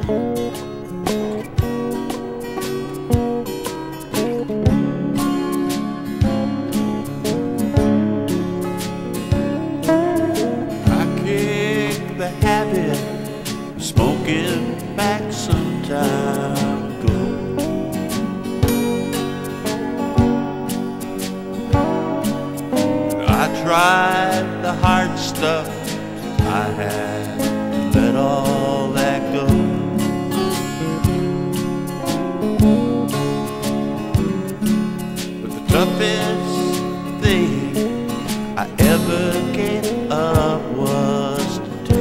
The habit of smoking back some time ago. I tried the hard stuff, I had to let all that go. But the toughest thing I ever gave up was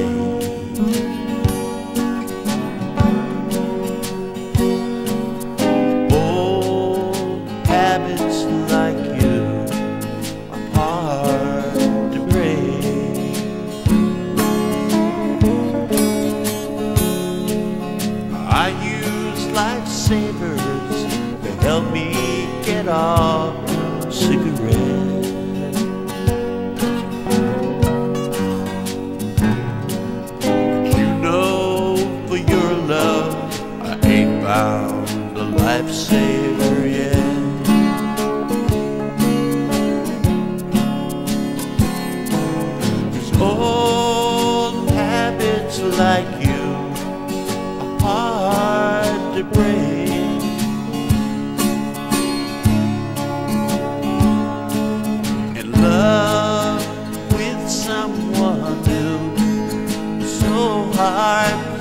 habits like you are hard to break. I use lifesavers to help me get off a cigarette. You know, for your love, I ain't found a lifesaver yet. Old habits like you are hard to break. And love with someone new is so hard